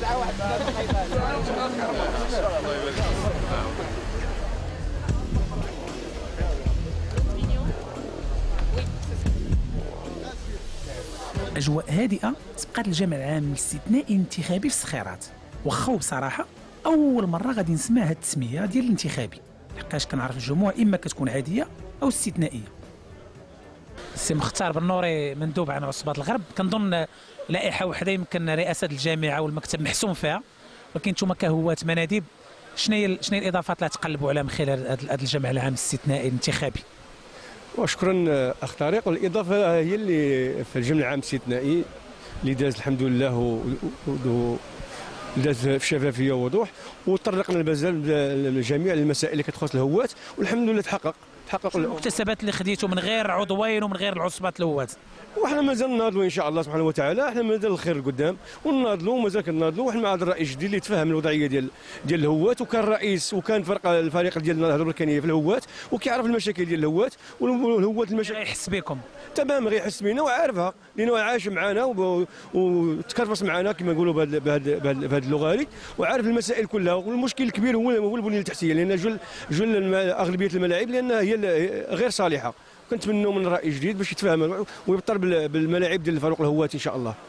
أجواء هادئة سبقت الجمع العام الاستثنائي الانتخابي في الصخيرات، واخا بصراحة أول مرة غادي نسمع هاد التسمية ديال الانتخابي، لحقاش كنعرف الجموع إما كتكون عادية أو استثنائية. السي مختار بنوري مندوب عن عصبات الغرب، كنظن لائحة وحدة يمكن رئاسة الجامعة والمكتب محسوم فيها، ولكن نتوما كهواة مناديب شنو هي الإضافات اللي تقلبوا عليها من خلال هذا الجمع العام الاستثنائي الانتخابي؟ وشكرا اخ طارق. والاضافه هي اللي في الجمع العام الاستثنائي اللي داز الحمد لله داز في شفافيه ووضوح، وطرقنا لجميع المسائل اللي كتخص الهواة، والحمد لله تحقق المكتسبات اللي خديتوا من غير عضوين ومن غير العصبات الهواة. وحنا مازال ناضلوا ان شاء الله سبحانه وتعالى، حنا مازال الخير القدام وناضلوا ومازال كناضلوا، وحنا مع هذا الرئيس الجديد اللي تفهم الوضعيه ديال الهواة، وكان رئيس وكان الفريق ديال النهضه البركانيه في الهواة، وكيعرف المشاكل ديال الهواة والهواة المشاكل يحس بكم تمام، غيحس بينا وعارفها لانه عايش معنا وتكرفص معنا كما نقولوا بهذه اللغه هذه، وعارف المسائل كلها. والمشكل الكبير هو البنيه التحتيه، لان جل اغلبيه الملاعب لانها هي غير صالحه. كنتمنوا من الرئيس الجديد باش يتفاهم ويبطل بالملاعب ديال الفاروق الهواة ان شاء الله.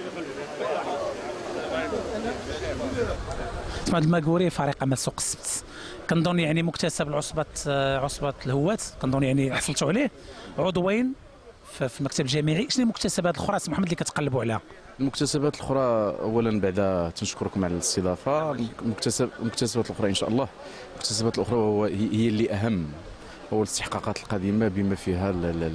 تمام الماكوري فريق عمل سوق السبت، كنظن يعني مكتسب عصبة الهواة، كنظن يعني حصلتوا عليه عضوين في المكتب الجامعي. شنو المكتسبات الاخرى سي محمد اللي كتقلبوا عليها؟ المكتسبات الاخرى اولا بعد تنشكركم على الاستضافه. المكتسبات الاخرى ان شاء الله، المكتسبات الاخرى هي اللي اهم، هو الاستحقاقات القديمه بما فيها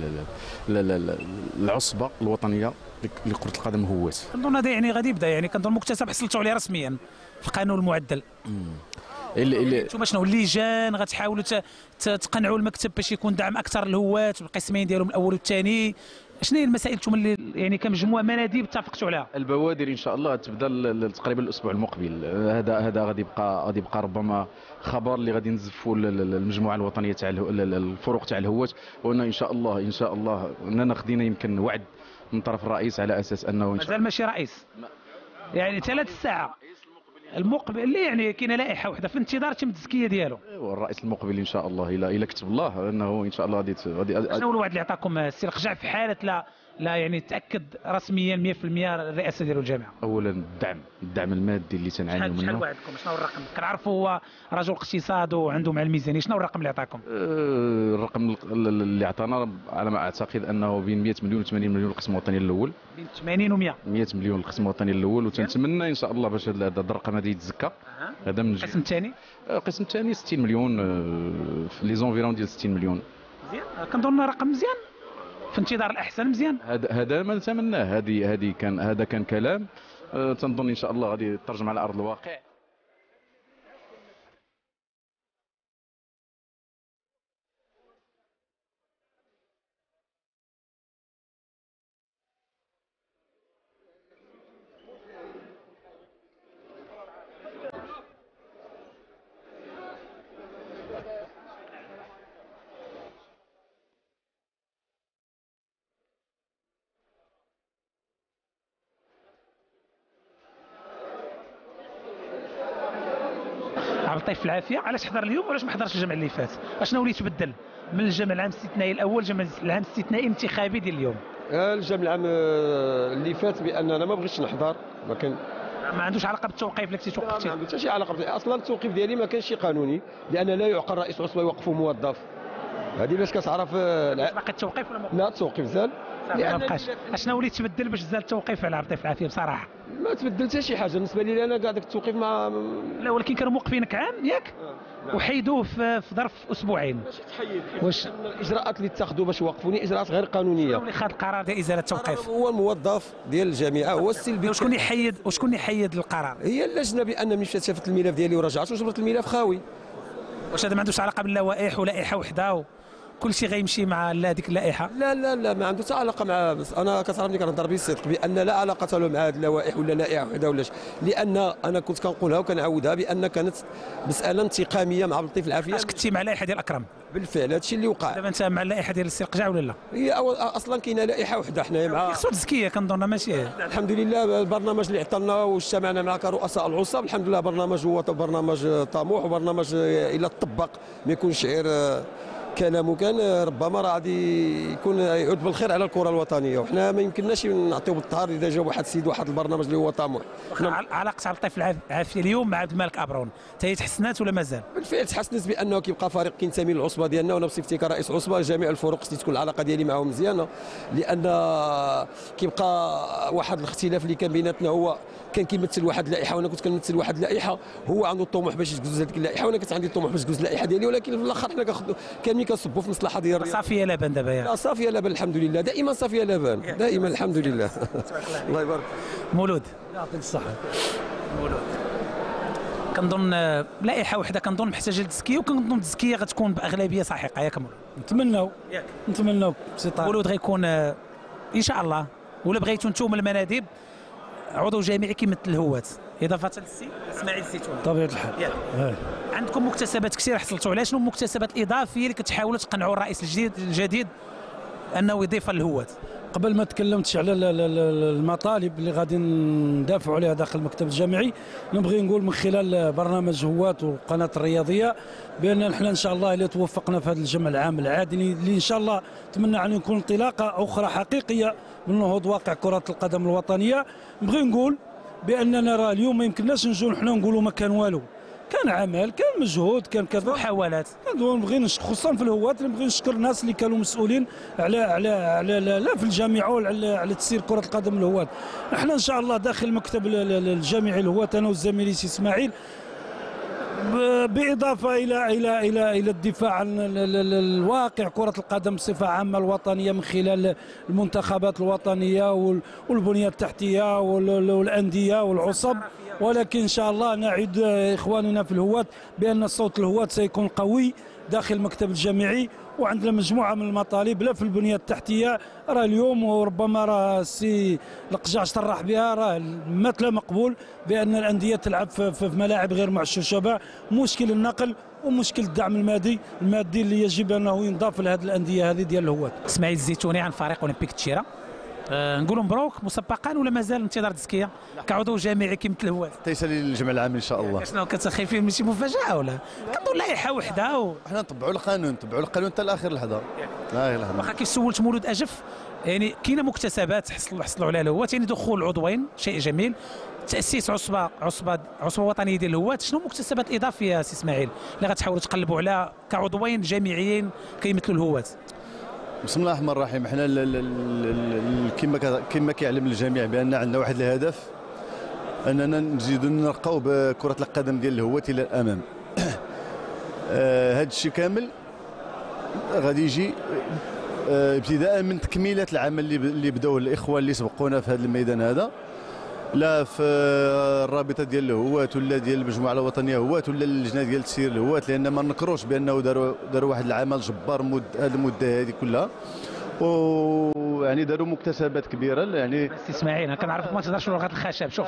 العصبه الوطنيه لكره القدم هواة. كنظن هذا يعني غادي يبدا، يعني كنظن مكتسب حصلتوا عليه رسميا في القانون المعدل. انتم شنو اللجان غتحاولوا تقنعوا المكتب باش يكون دعم اكثر للهواة بالقسمين ديالهم الاول والثاني؟ شنو هي المسائل انتم اللي يعني كمجموعه مناديب اتفقتوا عليها؟ البوادر ان شاء الله تبدا تقريبا الاسبوع المقبل. هذا غادي يبقى ربما خبر اللي غادي نزفوا المجموعه الوطنيه تاع الفروق تاع الهواة، وان ان شاء الله اننا خدينا يمكن وعد من طرف الرئيس على اساس انه مازال ماشي رئيس، يعني 3 ساعة المقبل اللي يعني كاينه لائحه واحده في انتظار تم التزكيه ديالو. ايوا الرئيس المقبل ان شاء الله الى كتب الله انه ان شاء الله غادي شنو الوعد اللي عطاكم السي القجع في حاله لا يعني تاكد رسميا 100% الرئاسه ديالو الجامعه؟ اولا الدعم المادي اللي تنعانيو منه. شحال وعدكم؟ شنو الرقم؟ كنعرفوا هو رجل اقتصاد وعنده مع الميزانيه، شنو الرقم اللي عطاكم؟ الرقم اللي عطانا على ما اعتقد انه بين 100 مليون و 80 مليون للقسم الوطني الاول. بين 80 و 100 مليون للقسم الوطني الاول، وتنتمنى ان شاء الله باش هذا الرقم هذا يتزكى. هذا من القسم الثاني؟ القسم الثاني 60 مليون، في لي زونفيرون ديال 60 مليون. مزيان، كنظن رقم مزيان في انتظار الاحسن. مزيان، هذا ما نتمناه. هذا كان كلام، تنظن ان شاء الله غادي يترجم على ارض الواقع. عبد اللطيف العافيه، علاش حضر اليوم وعلاش ما حضرش الجمع اللي فات؟ اشنو اللي تبدل من الجمع العام الاستثنائي الاول الجمع العام الاستثنائي الانتخابي ديال اليوم؟ الجمع العام اللي فات باننا ما بغيتش نحضر، ما كان ما عندوش علاقه بالتوقيف اللي كنتي توقفتي؟ ما عندوش حتى شي علاقه، اصلا التوقيف ديالي ما كانش قانوني، لان لا يعقل رئيس عصبه يوقفه موظف. هذه باش كتعرف. باقي التوقيف ولا لا التوقيف زال. ما بقاش. اشنو اللي تبدل باش زال التوقيف على عبد اللطيف العافيه بصراحه؟ ما تبدل حتى شي حاجه بالنسبه لي، انا كاع داك التوقيف ما. لا ولكن كانوا موقفينك عام ياك؟ وحيدوه في ظرف اسبوعين. ماشي تحيد، واش الاجراءات اللي اتخذوا باش يوقفوني اجراءات غير قانونيه؟ اللي خد القرار ديال ازاله التوقيف هو الموظف ديال الجامعه، هو السلبي. وشكون يحيد القرار؟ هي اللجنه، بان ملي مشات شافت الملف ديالي ورجعت وجبرت الملف خاوي. واش هذا ما عندوش علاقه باللوائح ولائحه وحده كل شيء غيمشي مع هذيك اللائحه؟ لا لا لا، ما عنده حتى علاقه مع، بس انا كتعرفني كنهضر بالصدق بان لا علاقه له مع هذه اللوائح ولا لائحه وحده ولا شيء، لان انا كنت كنقولها وكنعاودها بان كانت مساله انتقاميه مع لطيف العافيه. اش كنتي مع اللائحه ديال اكرم؟ بالفعل هذا الشيء اللي وقع. دابا انت مع اللائحه ديال السي القجع ولا لا؟ هي اصلا كاينه لائحه وحده حنايا مع خصو تزكيه كنظن ماشي. الحمد لله البرنامج اللي عطانا واجتمعنا مع كرؤساء العصاب، الحمد لله برنامج هو برنامج طموح وبرنامج الى طبق ما يكونش غير كلامه كان ربما راه غادي يكون يعود بالخير على الكره الوطنيه، وحنا ما يمكنناش نعطيو بالطهر اذا جا واحد السيد واحد البرنامج اللي هو طموح. علاقه عبد اللطيف العافيه اليوم مع عبد الملك ابرون حتى هي تحسنات ولا مازال؟ بالفعل تحسنت بانه كيبقى فريق كينتمي للعصبه ديالنا، وانا بصفتي كرئيس عصبه جميع الفروق خصني تكون العلاقه ديالي معهم مزيانه، لان كيبقى واحد الاختلاف اللي كان بيناتنا، هو كان كيمثل واحد اللائحه وانا كنت كنمثل واحد اللائحه، هو عنده الطموح باش يجوز هذيك اللائحه وانا كنت عندي الطموح باش تجوز اللائحه ديالي، ولكن في الاخر حنا كاملين كنصبوا في مصلحه ديال صافيه لبن دابا لا صافيه لبن الحمد لله، دائما صافيه لبن دائما الحمد لله. الله يبارك. مولود يعطيك الصحه. مولود كنظن لائحه وحده كنظن محتاجه للتزكيه، وكنظن التزكيه غتكون باغلبيه ساحقه ياك مولود؟ نتمناو مولود غيكون ان شاء الله، ولا بغيتوا انتم المناديب عضو جامعي كيمثل الهوات اضافه للسي اسماعيل الزيتوني بطبيعه الحال. عندكم مكتسبات كثير حصلتوا عليها، شنو المكتسبات الاضافيه اللي كتحاولوا تقنعوا الرئيس الجديد انه يضيفها للهوات؟ قبل ما تكلمتش على المطالب اللي غادي ندافعوا عليها داخل المكتب الجامعي، نبغي نقول من خلال برنامج هوات والقناه الرياضيه بان نحن ان شاء الله الى توفقنا في هذا الجمع العام العادي اللي ان شاء الله نتمنى ان يكون انطلاقه اخرى حقيقيه من نهوض واقع كره القدم الوطنيه. نبغي نقول باننا راه اليوم ما يمكنناش نجوا نحن نقولوا ما كان والو، كان عمل، كان مجهود، كان كذا محاولات. نبغي خصوصا في الهوات نبغي نشكر الناس اللي كانوا مسؤولين على لا في الجامعه ولا على تسيير كره القدم الهوات. احنا ان شاء الله داخل المكتب الجامعي الهوات انا والزميل سي اسماعيل، بالاضافه الى الدفاع عن الواقع كره القدم بصفه عامه الوطنيه من خلال المنتخبات الوطنيه والبنيه التحتيه والانديه والعصب، ولكن ان شاء الله نعد اخواننا في الهوات بان صوت الهوات سيكون قوي داخل المكتب الجامعي، وعندنا مجموعه من المطالب لا في البنيه التحتيه. راه اليوم وربما راه السي القجع صرح بها، راه مثل مقبول بان الانديه تلعب في ملاعب غير معشوشه، مشكل النقل ومشكل الدعم المادي اللي يجب انه ينضاف لهذه الانديه هذه ديال الهوات. اسماعيل الزيتوني عن فريق اولمبيك تشيره، نقولوا مبروك مسبقا ولا مازال انتظار التزكيه كعضو جامعي كيمثل الهوات؟ تيسالي للجمع العام ان شاء الله. شنو كتخايفين من شي مفاجاه ولا كنظن لائحه وحده حنا نتبعوا القانون حتى لاخر لحظه. واخا كيف سولت مولود اجف، يعني كاينه مكتسبات حصلوا عليها الهوات، يعني دخول عضوين شيء جميل، تاسيس عصبه وطنيه ديال الهوات، شنو المكتسبات الاضافيه سي اسماعيل اللي غتحاولوا تقلبوا عليها كعضوين جامعيين كيمثلوا الهوات؟ بسم الله الرحمن الرحيم. حنا كما كيعلم الجميع بان عندنا واحد الهدف اننا نزيدوا نرقوا بكره القدم ديال الهوات الى الامام. هذا الشيء كامل غادي يجي ابتداء من تكميله العمل اللي بداوه الاخوان اللي سبقونا في هذا الميدان هذا، لا في الرابطه ديال الهوات ولا ديال المجموعه الوطنيه هوات ولا اللجنه ديال تسيير الهوات، لان ما نكروش بانه داروا واحد العمل جبار هذه المده هذه كلها، ويعني داروا مكتسبات كبيره. يعني بس اسماعيل انا كنعرفك ما تهضرش لغه الخشب. شوف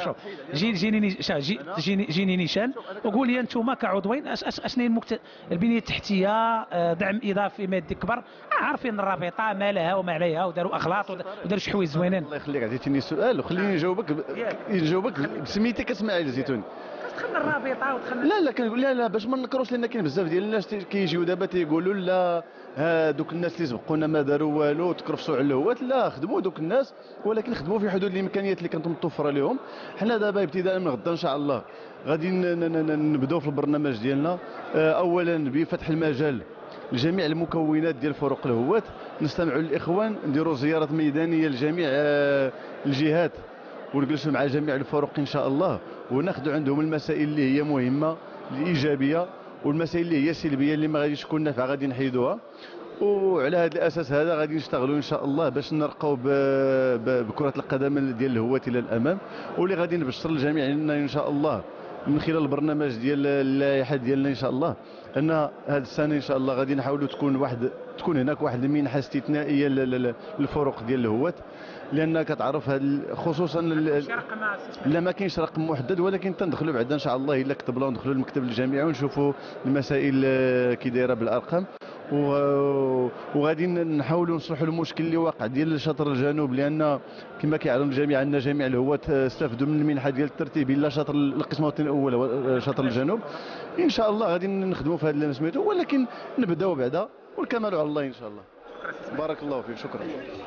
جيني نيشان وقول لي انتم كعضوين اشنو هي البنيه التحتيه، دعم اضافي مادي كبر، عارفين الرابطه ما لها وما عليها وداروا اغلاط وداروا شي حوايج زوينين. الله يخليك عطيتيني السؤال وخليني نجاوبك بسميتك اسماعيل الزيتوني. دخلنا الرابطه ودخلنا لا كنقول لا باش ما نكروش، لان كاين بزاف ديال الناس كيجيو دابا تيقولوا لا دوك الناس اللي سبقونا ما داروا والو تكرفسوا على الهوات. لا، خدموا دوك الناس ولكن خدموا في حدود الامكانيات اللي كانت متوفره لهم. حنا دابا ابتداء من غدا ان شاء الله غادي نبداو في البرنامج ديالنا، اولا بفتح المجال لجميع المكونات ديال فرق الهوات، نستمعوا للاخوان، نديروا زيارات ميدانيه لجميع الجهات ونجلسوا مع جميع الفرق ان شاء الله، وناخذوا عندهم المسائل اللي هي مهمه الايجابيه، والمسائل اللي هي سلبيه اللي ما غاديش تكون نافعه غادي نحيدوها. وعلى هذا الاساس هذا غادي نشتغلوا ان شاء الله باش نرقوا بكره القدم ديال الهوات الى الامام، واللي غادي نبشر الجميع ان شاء الله من خلال البرنامج ديال اللائحه ديالنا ان شاء الله ان هذه السنه ان شاء الله غادي نحاولوا تكون هناك واحد المنحه استثنائيه للفروق ديال الهوات، لان كتعرف خصوصا لا ما كاينش رقم محدد، ولكن تندخلوا بعدا ان شاء الله الا كتبنا ندخلوا للمكتب الجامعي ونشوفوا المسائل كي دايره بالارقام، وغادي نحاولوا نصلحوا المشكل اللي واقع ديال شطر الجنوب، لان كما كيعلم الجميع ان جميع الهوات استفدوا من المنحه ديال الترتيب الا شطر القسم الوطني الاول شطر الجنوب. ان شاء الله غادي نخدموا في هذا سميتو، ولكن نبداو بعدا والكمال على الله ان شاء الله. بارك الله فيك، شكرا.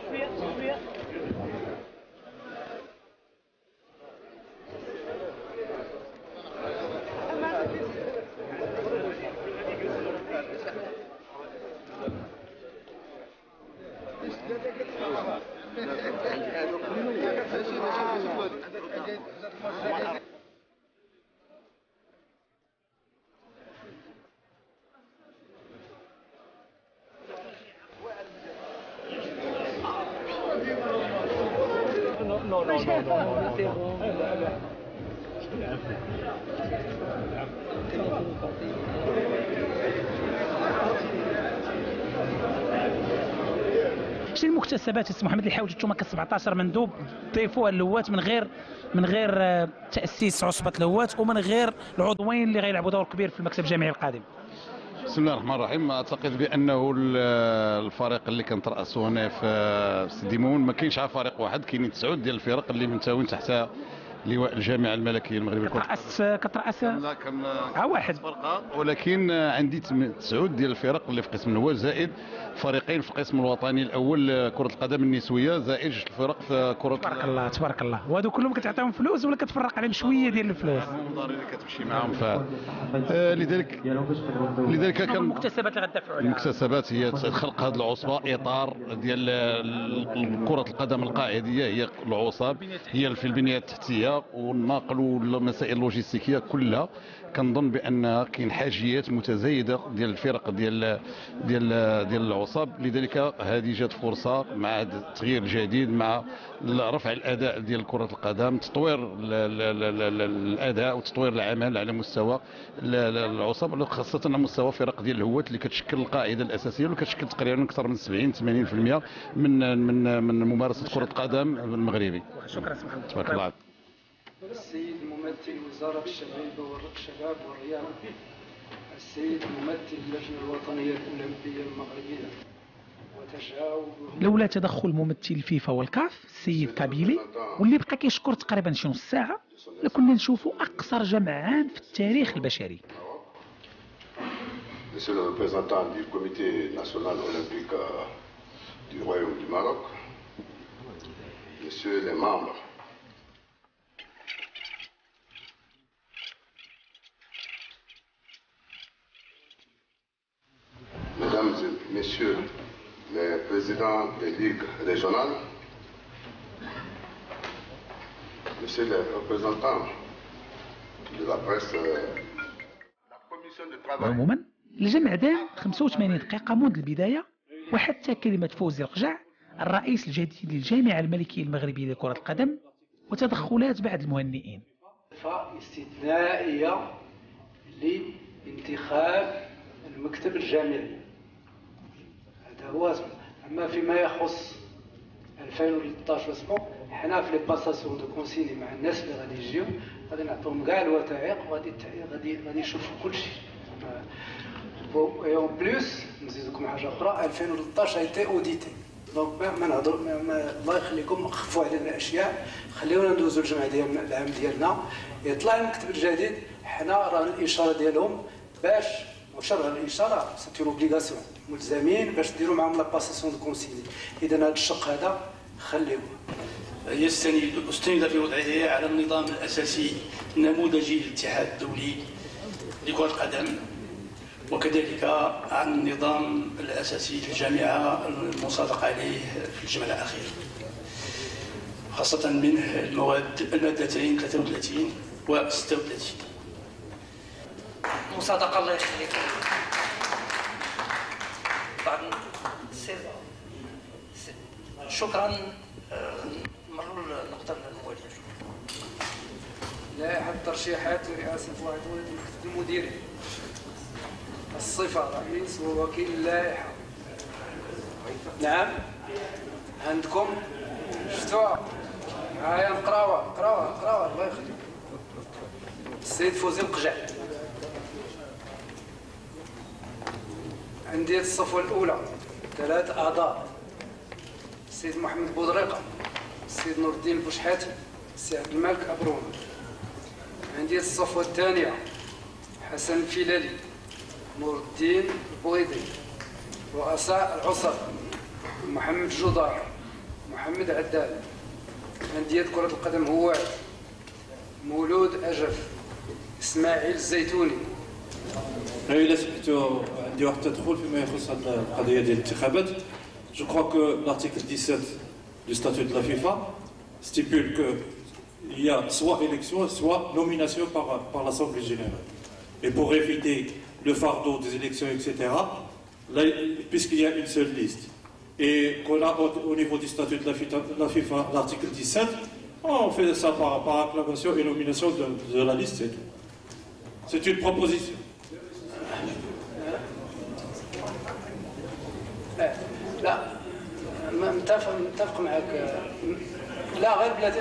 شنو المكتسبات السي محمد اللي حاولتوا نتوما ك 17 مندوب تضيفوها للهوات من غير تاسيس عصبه الهوات ومن غير العضوين اللي غيلعبوا دور كبير في المكتب الجامعي القادم؟ بسم الله الرحمن الرحيم. اعتقد بانه الفريق اللي كنترأسوا هنا في سيدي مون ما كاينش غير فريق واحد، كاينين 9 ديال الفرق اللي منتوين تحت لواء الجامعه الملكيه المغربيه. كترأس لا كان واحد فرقه، ولكن عندي 9 ديال الفرق اللي في قسم الهواة، زائد فريقين في القسم الوطني الاول كره القدم النسويه، زائد 2 الفرق في كره. تبارك الله تبارك الله. وهذو كلهم كتعطيهم فلوس ولا كتفرق عليهم شويه ديال الفلوس؟ المضاربه اللي كتمشي معاهم لذلك كان المكتسبات اللي غتدافعوا عليها. المكتسبات هي خلق هذه العصبه، اطار ديال كره القدم القاعديه، هي العصب هي في البنيه التحتيه والنقل والمسائل اللوجستيكيه كلها. كنظن بان كاين حاجيات متزايده ديال الفرق ديال العصب، لذلك هذه جات فرصه مع التغيير الجديد، مع رفع الاداء ديال كره القدم، تطوير الاداء وتطوير العمل على مستوى العصب، خاصه على مستوى فرق ديال الهوات اللي كتشكل القاعده الاساسيه واللي كتشكل تقريبا اكثر من 70-80% من ممارسه كره القدم المغربي. شكرا سي محمد. تبارك الله. السيد ممثل وزارة الشباب والرياضة، السيد ممثل اللجنة الوطنية الأولمبية المغربية وتجاوب. لولا تدخل ممثل الفيفا والكاف السيد كابيلي واللي بقى كيشكر تقريبا شي نص ساعة لكنا نشوفوا أقصر جمع عام في التاريخ البشري. Monsieur le représentant du Comité national olympique du Royaume du Maroc, Messieurs les membres, Mesdames et Messieurs les présidents des ligues régionales, Messieurs les représentants de la presse, la commission de travail. عموما الجمع دام 85 دقيقة منذ البداية، وحتى كلمة فوزي القجع الرئيس الجديد للجامعة الملكية المغربية لكرة القدم وتدخلات بعض المهنئين. استثنائية لانتخاب المكتب الجامعي، هذا هو. اما فيما يخص 2013 واسمو، حنا في لي باساسيون دو كونسيني مع الناس اللي غادي يجيو غادي نعطيهم كاع الوثائق وغادي يشوفوا كل شيء. اون بلوس نزيدكم حاجه اخرى، 2013 ايتي اوديتي، دونك ما نهضر الله يخليكم خفوا علينا الاشياء، خليونا ندوزوا الجمع ديال العام ديالنا. يطلع المكتب الجديد، حنا راه الاشاره ديالهم باش وشرع الاشاره سيتي اوبليغاسيون، ملزمين باش ديروا معاهم لا باساسيون دو كونسيلي. اذا هذا الشق هذا خليوه. استند في وضعه على النظام الاساسي النموذجي للاتحاد الدولي لكرة القدم، وكذلك عن النظام الاساسي للجامعه المصادق عليه في الجمع الاخير، خاصه منه المادتين 33 و 36. مصادقة الله يخليك. بعد شكرا. مروا النقطة الموالية. لائحة الترشيحات لرئاسة واحد المكتب المديري. الصفة رئيس ووكيل اللائحة. نعم عندكم شفتوها؟ هيا نقراوها الله يخليك. السيد فوزي القجع. أندية الصفوة الأولى 3 أعضاء: السيد محمد بودريقة، السيد نور الدين بوشحاتي، السي عبد الملك أبرون. أندية الصفوة الثانية: حسن الفيلالي، نور الدين البويضي. رؤساء العصر: محمد جودار، محمد عدال. أندية كرة القدم: هواد، مولود أجف، إسماعيل الزيتوني. إلا سمحتوا عندي واحد التدخل فيما يخص هذه القضية ديال الانتخابات. Je crois que l'article 17 du statut de la FIFA stipule qu'il y a soit élection, soit nomination par l'Assemblée générale. Et pour éviter le fardeau des élections, etc., puisqu'il y a une seule liste, et qu'on a au niveau du statut de la FIFA l'article 17, on fait ça par acclamation et nomination de la liste, c'est tout. C'est une proposition. لا متفق معك. لا غير بلاتي.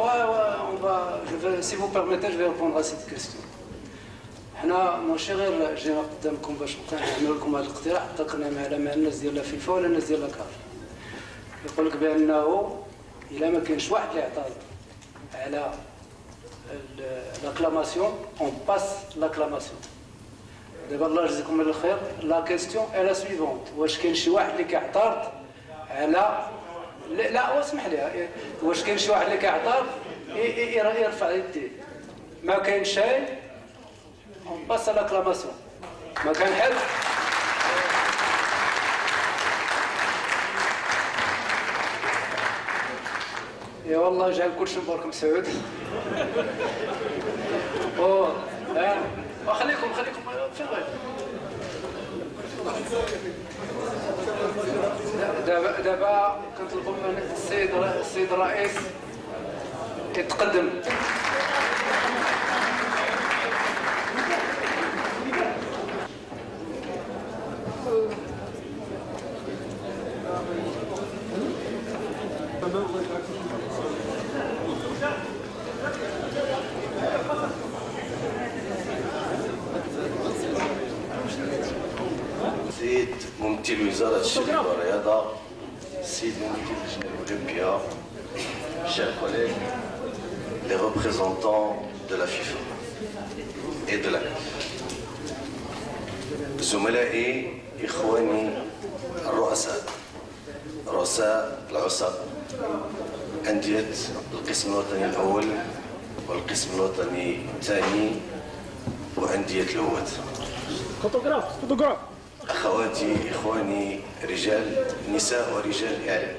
Si vous permettez, je vais répondre à cette question. حنا ماشي غير جينا قدامكم باش نعملوا لكم هذا الاقتراح، اتفقنا على مع الناس ديال الفيفا ولا الناس ديال الكاف. يقول لك بانه الا ما كاينش واحد اللي يعترض على لاكلاماسيون اون باس لاكلاماسيون. دابا الله يجزيكم من الخير، لا كيستيون اي لا سويفونت: واش كاين شي واحد اللي كيعترض على لا اسمح لي، واش كاين شي واحد اللي كيعترض يرفع يديه؟ ما كاين شيء، اون باس لاكلاماسيون. ما كان حد. يا والله يجعل كلشي مبارك مسعود. خليكم فين غير. دابا كنطلبوا من السيد الرئيس يتقدم. السيد ممثل وزارة الشباب والرياضة، السيد ممثل اللجنة الأولمبية، chers collègues, les représentants de la FIFA et de la CAF، زملائي إخواني الرؤساء، رؤساء العصر، أندية القسم الوطني الأول والقسم الوطني الثاني وأندية الهواد. أخواتي إخواني رجال نساء ورجال الإعلام،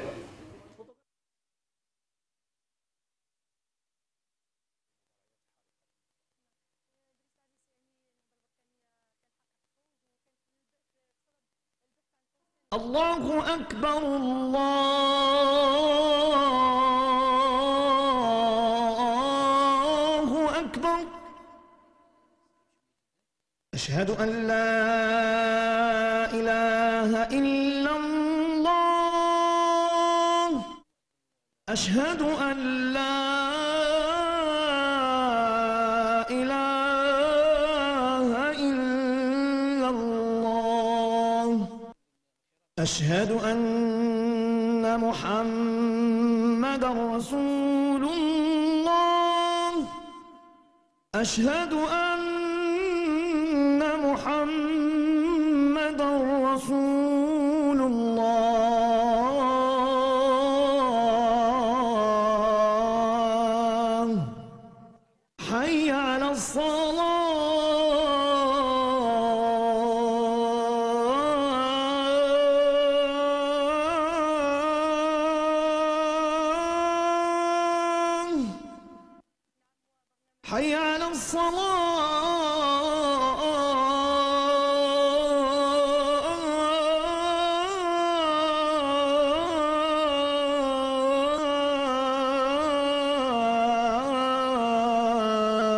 الله أكبر الله أكبر. أشهد أن لا إله إلا الله. أشهد أن لا إله إلا الله. أشهد أن محمدًا رسول الله. أشهد أن محمدًا رسول الله. حي على الصلاة. حي على الصلاة.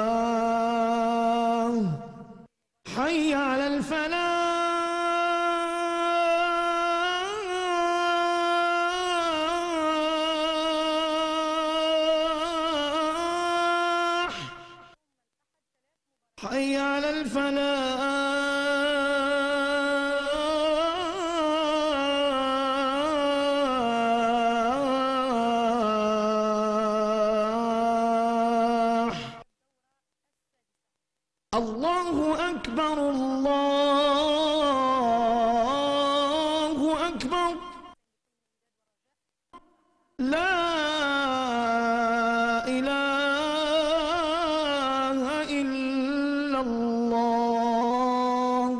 حي على الفلاح. الله أكبر الله أكبر لا إله إلا الله.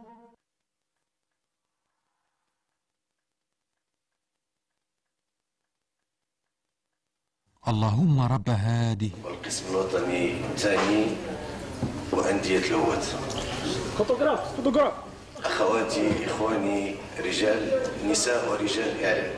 اللهم رب هذه. والقسم الوطني الثاني وأندية الهواة. فوتوغراف أخواتي إخواني رجال نساء ورجال إعلام.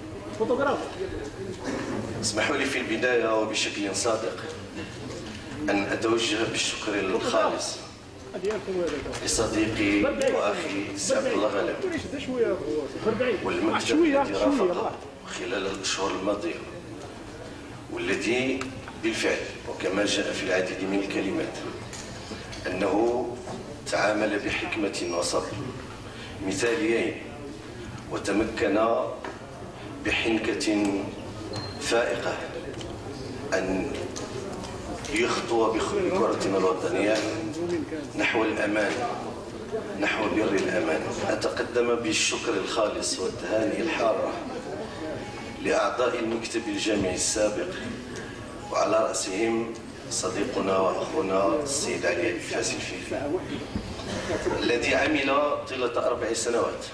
اسمحوا لي في البداية وبشكل صادق أن أتوجه بالشكر الخالص لصديقي وأخي عبد الله غالب والمكتب الذي رافقه خلال الأشهر الماضية، والذي بالفعل وكما جاء في العديد من الكلمات أنه تعامل بحكمة وصبر مثاليين، وتمكن بحنكة فائقة أن يخطو بكرتنا الوطنية نحو الأمان، نحو بر الأمان. أتقدم بالشكر الخالص والتهاني الحارة لأعضاء المكتب الجامعي السابق، وعلى رأسهم صديقنا وأخونا السيد علي الفاسي الفيفي الذي عمل طيلة 4 سنوات،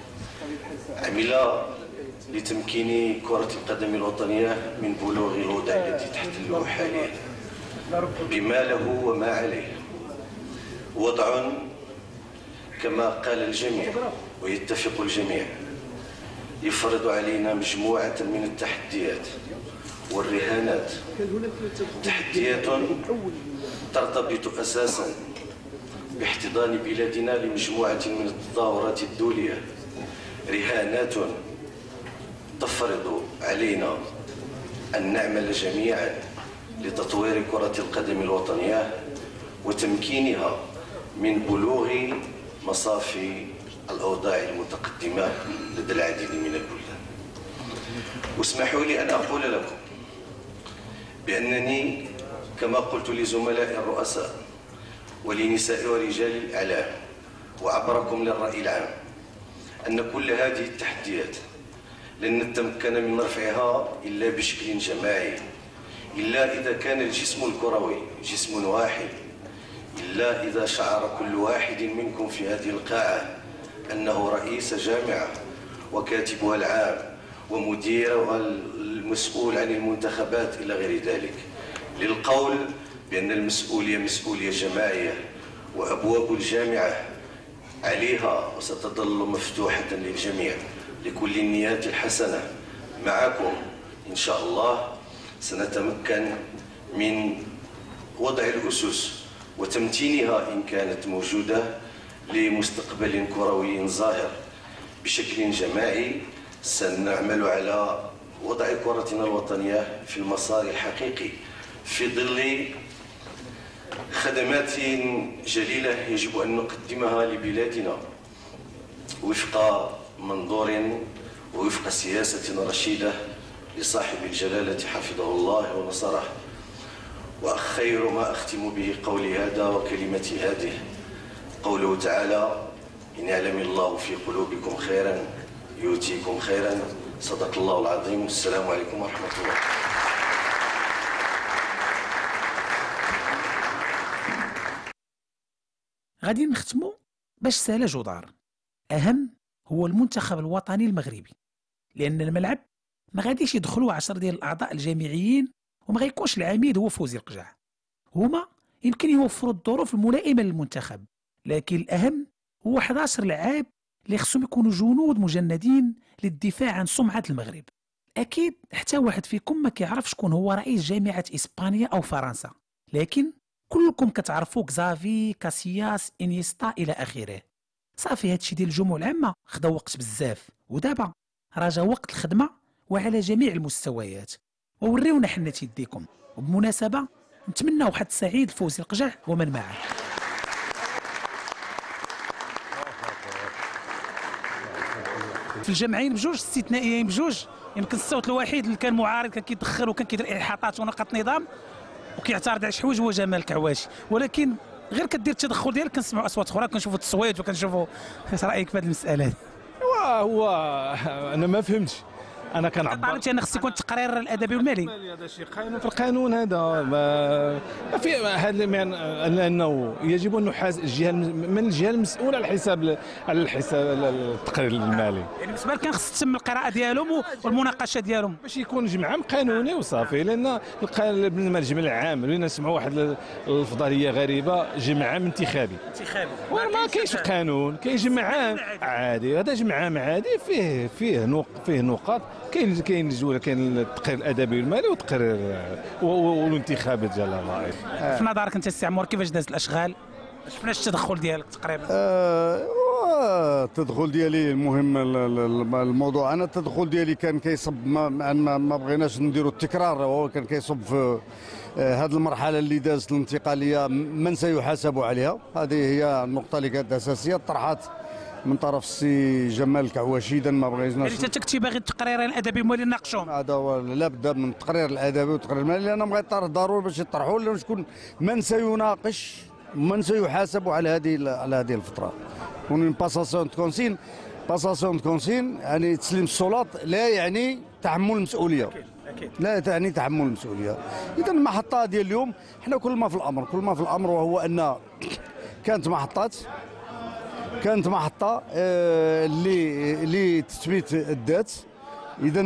عمل لتمكين كرة القدم الوطنية من بلوغ الوضع الذي تحتله حاليا بما له وما عليه. وضع كما قال الجميع ويتفق الجميع يفرض علينا مجموعة من التحديات والرهانات، تحديات ترتبط أساسا باحتضان بلادنا لمجموعة من التظاهرات الدولية، رهانات تفرض علينا أن نعمل جميعا لتطوير كرة القدم الوطنية وتمكينها من بلوغ مصافي الأوضاع المتقدمة لدى العديد من البلدان. واسمحوا لي أن أقول لكم بأنني كما قلت لزملاء الرؤساء ولنساء ورجال الإعلام وعبركم للرأي العام أن كل هذه التحديات لن نتمكن من رفعها إلا بشكل جماعي، إلا إذا كان الجسم الكروي جسم واحد، إلا إذا شعر كل واحد منكم في هذه القاعة أنه رئيس جامعة وكاتبها العام ومديرها المسؤول عن المنتخبات إلى غير ذلك، للقول بأن المسؤولية مسؤولية جماعية، وأبواب الجامعة عليها وستظل مفتوحة للجميع لكل النيات الحسنة. معكم إن شاء الله سنتمكن من وضع الأسس وتمتينها إن كانت موجودة لمستقبل كروي ظاهر. بشكل جماعي سنعمل على وضع كرتنا الوطنية في المسار الحقيقي في ظل خدمات جليلة يجب أن نقدمها لبلادنا وفق منظور ووفق سياسة رشيدة لصاحب الجلالة حفظه الله ونصره. وخير ما أختم به قولي هذا وكلمتي هذه قوله تعالى: إن يعلم الله في قلوبكم خيرا يؤتيكم خيرا. صدق الله العظيم. والسلام عليكم ورحمة الله. غادي نختموا باش سالا جدار. أهم هو المنتخب الوطني المغربي، لأن الملعب ما غاديش يدخلوا 10 ديال الأعضاء الجامعيين وما غيكونش العميد هو فوزي القجع. هما يمكن يوفروا الظروف الملائمة للمنتخب، لكن الأهم هو 11 لاعب اللي خصهم يكونوا جنود مجندين للدفاع عن سمعة المغرب. أكيد حتى واحد فيكم ما كيعرف شكون هو رئيس جامعة إسبانيا أو فرنسا، لكن كلكم كتعرفوا كزافي، كاسياس، إنيستا إلى آخره. صافي هادشي ديال الجموع العامة خدا وقت بزاف، ودابا راه جا وقت الخدمة وعلى جميع المستويات، ووريونا حنة يديكم. وبمناسبة نتمنى واحد سعيد لفوزي القجع ومن معه. في الجمعين بجوج استثنائيين بجوج، يمكن الصوت الوحيد اللي كان معارض كان كيدخل وكان كيدير احاطات ونقاط نظام وكيعترض على شي حوايج هو جمال الكعواشي، ولكن غير كدير التدخل ديالك كنسمعوا اصوات اخرى، كنشوفوا التصويت وكنشوفوا. اش رايك في هذه المساله هذه؟ هو انا ما فهمتش، انا كنعبر قلت ان خص يكون التقرير الادبي والمالي. هذا شي قانون في القانون، هذا ما في هذا انه يجب ان نحاسب الجهه من الجهه المسؤوله على الحساب التقرير المالي. يعني بالنسبه لك كان خص تتم القراءه ديالهم والمناقشه ديالهم باش يكون جمع عام قانوني وصافي، لان بالنسبه للجمع العام ولينا نسمعوا واحد الفضائيه غريبه، جمع عام انتخابي ما كاينش في القانون، كاين جمع عام عادي. هذا جمع عام عادي فيه نقاط، كاين الجوله، كاين التقرير الادبي والمالي والانتخابات ديال الرئيس. في نظرك انت السي عمور كيفاش دازت الاشغال؟ شفناش التدخل ديالك تقريبا؟ التدخل ديالي المهم الموضوع، انا التدخل ديالي كان كيصب ما بغيناش نديروا التكرار، هو كان كيصب في هذه المرحله اللي دازت الانتقاليه من سيحاسب عليها. هذه هي النقطه اللي كانت اساسيه طرحت من طرف السي جمال الكعواشي. اذا ما بغيناش يعني انت كنتي باغي التقرير الادبي والمالي نناقشوهم؟ هذا هو لا بد من التقرير الادبي والتقرير المالي، لان بغيت ضروري باش يطرحوا لنا شكون من سيناقش من سيحاسب على هذه الفتره. ون باساسيون دو كونسين يعني تسليم السلطات لا يعني تحمل المسؤوليه. لا تعني تحمل المسؤوليه. اذا المحطه ديال اليوم حنا كل ما في الامر وهو ان كانت محطه لتثبيت الذات. اذا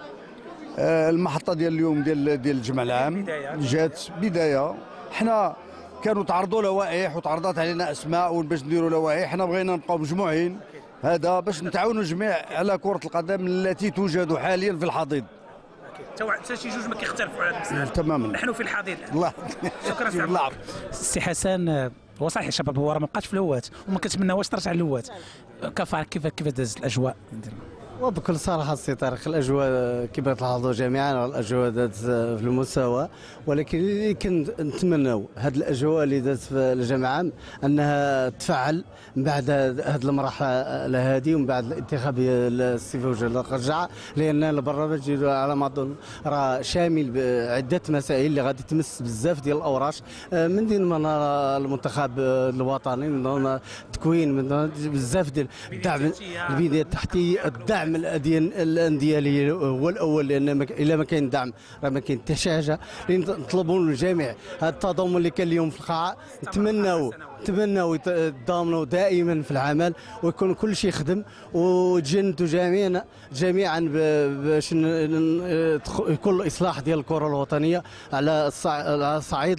المحطه ديال اليوم ديال الجمع العام جات بدايه. حنا كانوا تعرضوا لوائح وتعرضت علينا اسماء باش نديروا لوائح، حنا بغينا نبقاو مجموعين هذا باش نتعاونوا جميع على كره القدم التي توجد حاليا في الحضيض. حتى شي جوج ما كيختلفوا على هذه المساله تماما. نحن في الحضيض. الله شكرا سي عمر. السي حسن، هو صحيح الشباب هو راه ما بقاش في الهوات وما كنتمناوش ترجع للهوات، كيف دازت الاجواء؟ وبكل صراحه السي طارق الاجواء كما تلاحظوا جميعا الاجواء دازت في المستوى، ولكن اللي كنتمناو هذه الاجواء اللي دازت في الجمع العام انها تفعل من بعد هذه المرحله هذه ومن بعد الانتخابيه السي فوج القرجع، لان البرنامج على ما اظن راه شامل بعده مسائل اللي غادي تمس بزاف ديال الاوراش، من ضمن المنتخب الوطني، من ضمن التكوين، من ضمن بزاف ديال الدعم البنيه التحتيه، الدعم الانديه اللي هو الاول، لان الا ما كاين دعم راه ما كاين حتى شي حاجه. نطلبوا من الجميع هذا التضامن اللي كان اليوم في القاعه، نتمناو يتضامنوا دائما في العمل ويكون كل شيء يخدم، وتجندوا جميعا باش يكون الاصلاح ديال الكره الوطنيه على صعيد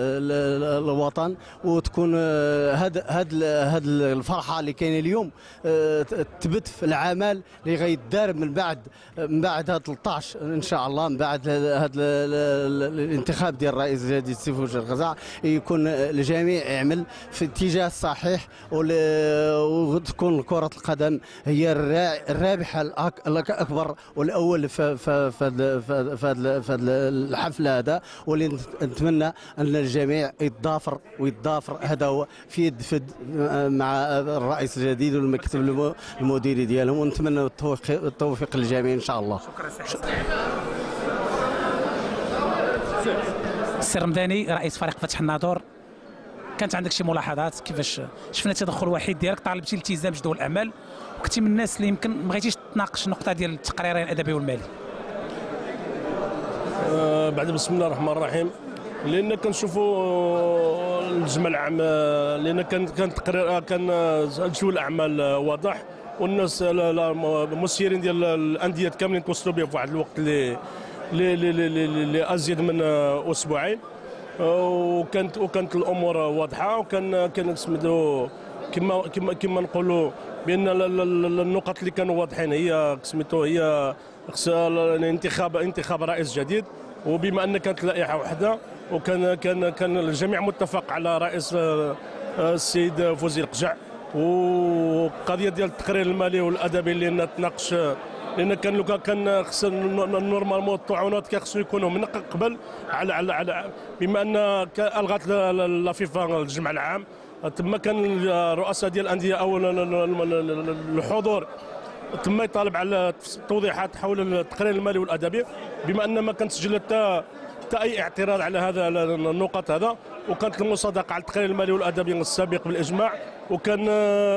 الوطن، وتكون هاد الفرحه اللي كاينه اليوم تثبت في العمل اللي غيدار من بعد 13 ان شاء الله، من بعد هذا الانتخاب ديال الرئيس الجديد السي فوج القرجع، يكون الجميع يعمل في الاتجاه الصحيح، وتكون كرة القدم هي الرابحة الأكبر والأول في الحفل هذا، واللي نتمنى أن الجميع يتضافر هذا هو في يد فد مع الرئيس الجديد والمكتب المديري ديالهم، ونتمنى التوفيق للجميع إن شاء الله. السي رمضاني رئيس فريق فتح الناظور، كانت عندك شي ملاحظات؟ كيفاش شفنا التدخل الوحيد ديالك؟ طالبتي الالتزام بجدول الاعمال وكنتي من الناس اللي يمكن ما بغيتيش تناقش النقطه ديال التقريرين الادبي والمالي. بعد بسم الله الرحمن الرحيم، لان كنشوفوا الجمع العام، لان كان تقرير كان جدول الاعمال واضح، والناس المسيرين ديال الانديه كاملين توصلوا به في واحد الوقت اللي ازيد من اسبوعين، وكانت الامور واضحه، وكان سميتو كما نقولوا بان النقط اللي كانوا واضحين هي سميتو هي انتخاب رئيس جديد، وبما ان كانت لائحه واحده وكان الجميع متفق على رئيس السيد فوزي القجع، وقضيه ديال التقرير المالي والادبي اللي نتناقش، لان كان خص نورمالمون الطعونات كيخصو يكونوا من قبل على بما ان الغت لا فيفا الجمع العام، تما كان الرؤساء ديال الانديه او الحضور تم يطالب على التوضيحات حول التقرير المالي والادبي، بما ان ما كانت سجلت حتى اي اعتراض على هذا النقط هذا، وكانت المصادقه على التقرير المالي والادبي السابق بالاجماع، وكان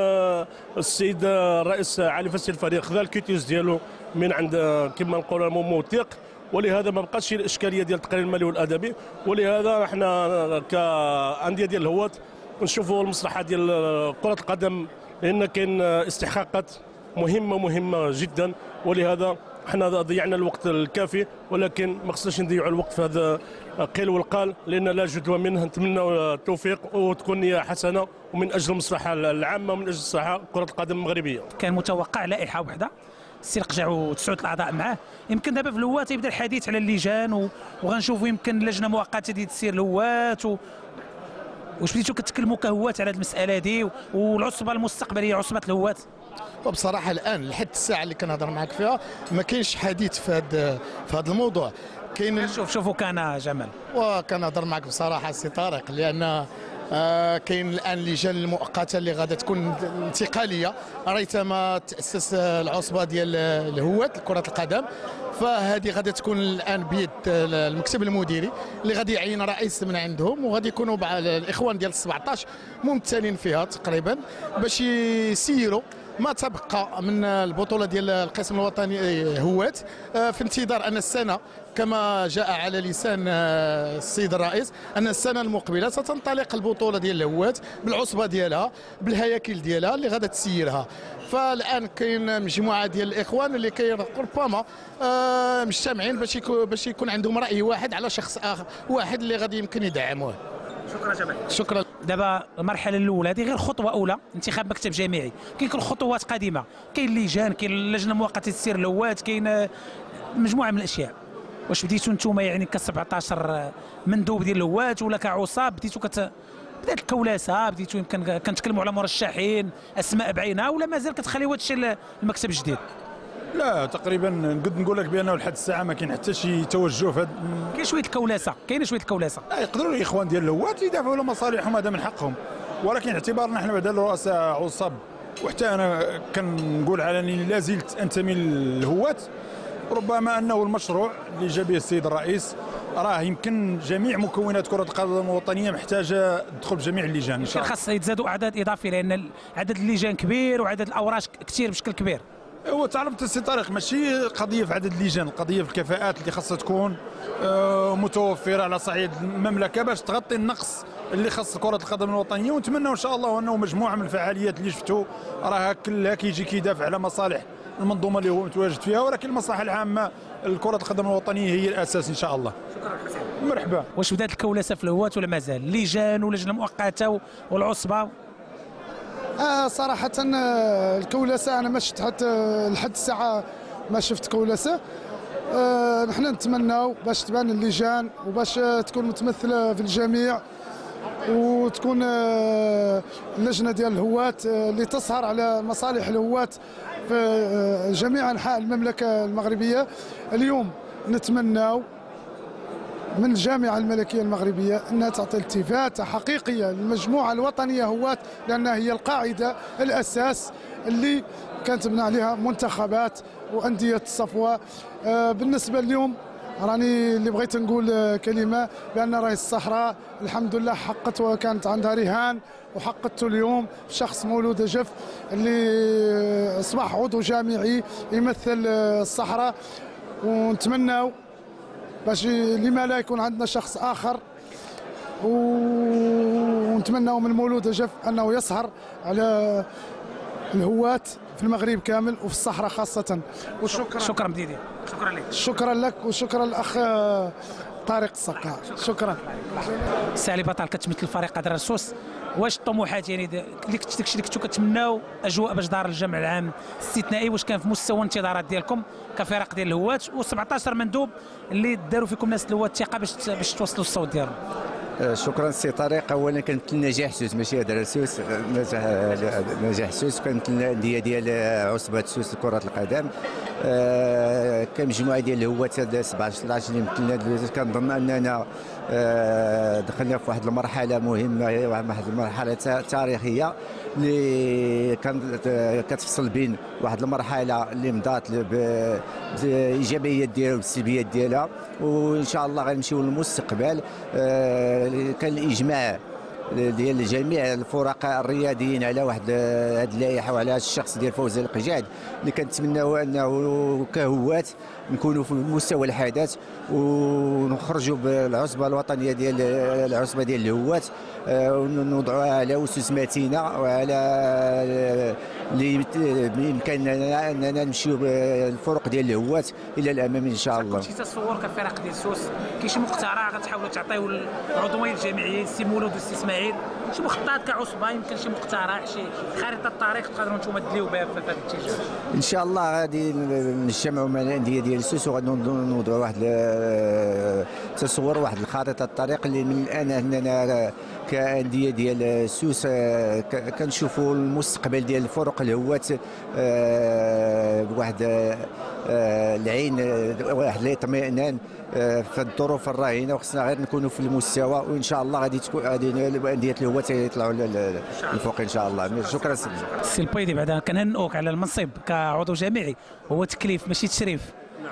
السيد الرئيس علي فسي الفريق خذا الكيتيز ديالو من عند كما نقولوا موثق، ولهذا ما بقاش الاشكاليه ديال التقرير المالي والادبي. ولهذا احنا كانديه ديال الهواة نشوفوا المصلحه ديال كره القدم، لان كاين استحقاقات مهمه جدا، ولهذا احنا ضيعنا الوقت الكافي، ولكن ما خصناش نضيعوا الوقت في هذا قيل والقال، لان لا جدوى منه. نتمنى التوفيق وتكون نيه حسنه ومن اجل المصلحه العامه ومن اجل الصحه كره القدم المغربيه. كان متوقع لائحه وحده، السي القجع و9 الاعضاء معاه. يمكن دابا في الهواة يبدا الحديث على اللجان وغنشوفوا يمكن لجنه مؤقته ديال تسير الهواة واش بديتوا كتكلموا كهواة على هذه المساله دي والعصبه المستقبليه عصبه الهواة؟ وبصراحه الان لحد الساعه اللي كنهضر معك فيها ما كاينش حديث في هذا الموضوع. كاين شوفوا كان جمال وكنهضر معك بصراحه سي طارق، لان كاين الان اللجان المؤقته اللي غادا تكون انتقاليه ريثما تاسس العصبه ديال الهواة كره القدم، فهذه غادا تكون الان بيد المكتب المديري اللي غادي يعين رئيس من عندهم، وغادي يكونوا الاخوان ديال 17 ممثلين فيها تقريبا باش يسيروا ما تبقى من البطوله ديال القسم الوطني هواة، في انتظار ان السنه كما جاء على لسان السيد الرئيس ان السنه المقبله ستنطلق البطوله ديال الهواة بالعصبه ديالها بالهياكل ديالها اللي غادا تسيرها. فالان كاين مجموعه ديال الاخوان اللي كاين ربما مجتمعين باش يكون عندهم راي واحد على شخص اخر واحد اللي غادي يمكن يدعموه. شكرا جمال. شكرا. دابا المرحله الاولى هذه غير خطوه اولى، انتخاب مكتب جامعي، كاين خطوات قادمه، كاين لجان، كاين اللجنه المؤقته تسير الهواة، كاين مجموعه من الاشياء. واش بديتوا نتوما يعني ك 17 مندوب ديال الهواة ولا كعصاب بديتوا بدات الكولاسه، بديتوا يمكن كنتكلموا على مرشحين اسماء بعينها، ولا مازال كتخليوا هذا الشيء المكتب الجديد؟ لا تقريبا نقد نقول لك بانه لحد الساعه ما كاين حتى شي توجه في كاين شويه الكولاسه، كاينه شويه الكولاسه. يقدروا الاخوان ديال الهواة يدافعوا على مصالحهم، هذا من حقهم، ولكن اعتبارنا احنا بعدا الرؤساء عصاب، وحتى انا كنقول على انني لا زلت انتمي للهواة، ربما انه المشروع اللي جا به السيد الرئيس راه يمكن جميع مكونات كره القدم الوطنيه محتاجه تدخل بجميع اللجان ان شاء الله. خاص يتزادوا اعداد اضافي لان عدد اللجان كبير وعدد الاوراش كثير بشكل كبير. هو تعرف السي طارق ماشي قضيه في عدد اللجان، القضيه في الكفاءات اللي خاصها تكون متوفره على صعيد المملكه باش تغطي النقص اللي خاص كره القدم الوطنيه. ونتمنى ان شاء الله انه مجموعه من الفعاليات اللي شفتوا راه كلها كيجي كيدافع على مصالح المنظومه اللي هو متواجد فيها، ولكن المصلحه العامه لكره القدم الوطنيه هي الاساس ان شاء الله. شكرا حسين. مرحبا. واش بدات الكولاسه في الهواة ولا مازال؟ لجان ولجنه مؤقته والعصبه؟ صراحه الكولاسه انا ما شفت حتى لحد الساعه ما شفت كولاسه. نحن نتمناو باش تبان اللجان وباش تكون متمثله في الجميع، وتكون اللجنه ديال الهواة اللي تسهر على مصالح الهواة في جميع انحاء المملكه المغربيه. اليوم نتمناو من الجامعه الملكيه المغربيه انها تعطي التفاته حقيقيه للمجموعه الوطنيه هواة، لانها هي القاعده الاساس اللي كانت تبنى عليها منتخبات وانديه الصفوه. بالنسبه اليوم راني اللي بغيت نقول كلمه بان راهي الصحراء الحمد لله حقت وكانت عندها رهان، وحقته اليوم شخص مولود جف اللي اصبح عضو جامعي يمثل الصحراء، ونتمناو باش لما لا يكون عندنا شخص اخر، ونتمناو من مولود جف انه يسهر على الهواة في المغرب كامل وفي الصحراء خاصة. وشكرا. شكرا بديدي. شكرا لك. شكرا لك وشكرا الاخ طارق السقا. شكرا. سالي بطل كتمثل فريق قدر السوس، واش الطموحات يعني داكشي اللي كنتو كتمناو اجواء باش دار الجمع العام الاستثنائي واش كان في مستوى الانتظارات ديالكم كفرق ديال الهواة و17 مندوب اللي داروا فيكم ناس الهواة الثقه باش توصلوا الصوت ديالهم؟ شكرا سي طارق. اولا كانت نجاح سوس ماشي هذا سوس، نجاح سوس. كانت الانديه ديال عصبه سوس لكره القدم كمجموعه ديال الهوات 17 اللي مثلنا. كنظن اننا دخلنا في واحد المرحله مهمه، واحد المرحله تاريخيه اللي كانت كتفصل بين واحد المرحله اللي مضات بالايجابيات ديالها والسلبيات ديالها، وان شاء الله غنمشيو للمستقبل. كان الاجماع ديال جميع الفرقاء الرياضيين على واحد هذه اللائحه وعلى هذا الشخص ديال فوزي القجاد، اللي كنتمناو انه كهوات نكونوا في مستوى الحدث ونخرجوا بالعصبه الوطنيه ديال العصبه ديال الهوات، ونوضعوها على اسس متينه وعلى اللي بامكاننا اننا نمشيو بالفرق ديال الهوات الى الامام ان شاء الله. كنتي تصور كفرق ديال سوس كاين شي مقترح غتحاولوا تعطيو العضوين الجمعيين سي مولود وسي اسماعيل شي مخطط كعصبه، يمكن شي مقترح شي خريطه الطريق تقدروا نتوما تدليو بها في هذا الاتجاه؟ ان شاء الله غادي نجتمعوا مع الانديه ديال سوس وغادي نوضعوا واحد تصور واحد الخريطه الطريق اللي من الان اننا كانديه ديال سوس كنشوفوا المستقبل ديال الفرق الهوات بواحد العين، واحد الاطمئنان في الظروف الراهنه، وخصنا غير نكونوا في المستوى، وان شاء الله غادي تكون انديه الهوات يطلعوا للفوق ان شاء الله. شكرا سي البيضي. بعدا كنهنئوك على المنصب كعضو جامعي، هو تكليف ماشي تشريف.